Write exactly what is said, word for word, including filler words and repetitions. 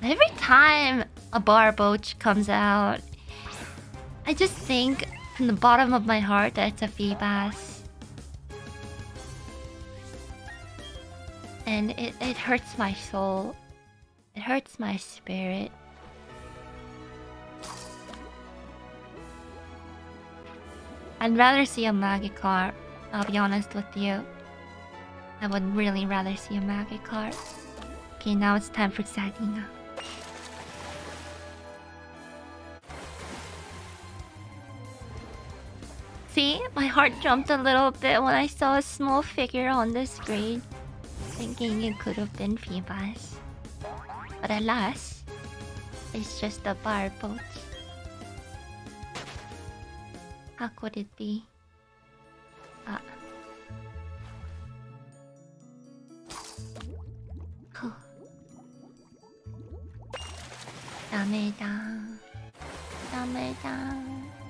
Every time a Barboach comes out, I just think from the bottom of my heart that it's a Feebas. And it, it hurts my soul. It hurts my spirit. I'd rather see a Magikarp, I'll be honest with you. I would really rather see a Magikarp. Okay, now it's time for Zadina. See, my heart jumped a little bit when I saw a small figure on the screen, thinking it could have been Feebas. But alas, it's just a Barboach. How could it be? Ah. Dameda. Dameda.